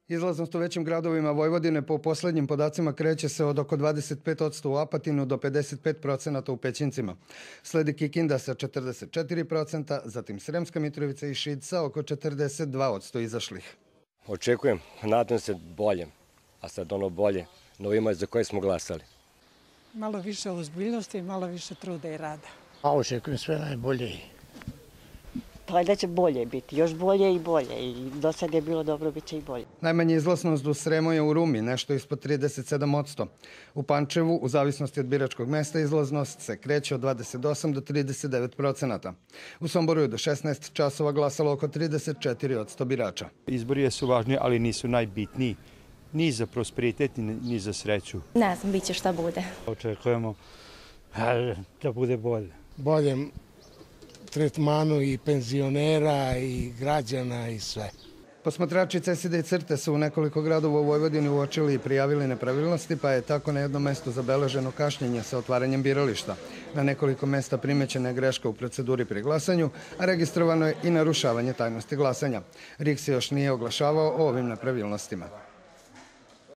Izlaznost u većim gradovima Vojvodine po poslednjim podacima kreće se od oko 25% u Apatinu do 55% u Pećincima. Sledi Kikinda sa 44%, zatim Sremska Mitrovica i Šid sa oko 42% izašlih. Očekujem, nadam se bolje, a sad ono bolje, novima za koje smo glasali. Malo više ozbiljnosti i malo više truda i rada. Očekujem sve najbolje. Pa da će bolje biti, još bolje i bolje. I do sad je bilo dobro, bit će i bolje. Najmanja izlaznost u Sremu je u Rumi, nešto ispod 37%. U Pančevu, u zavisnosti od biračkog mesta, izlaznost se kreće od 28 do 39%. U Somboru je do 16 časova glasalo oko 34% birača. Izbori su važni, ali nisu najbitniji. Ni za prosperitet, ni za sreću. Ne znam, bit će šta bude. Očekujemo da bude bolje. Boljem tretmanu i penzionera i građana i sve. Posmatrači CESID-a i CRTE su u nekoliko gradova u Vojvodini uočili i prijavili nepravilnosti, pa je tako na jednom mestu zabeleženo kašnjenje sa otvaranjem birališta. Na nekoliko mesta primećena je greška u proceduri pri glasanju, a registrovano je i narušavanje tajnosti glasanja. RIK se još nije oglašavao o ovim nepravilnostima.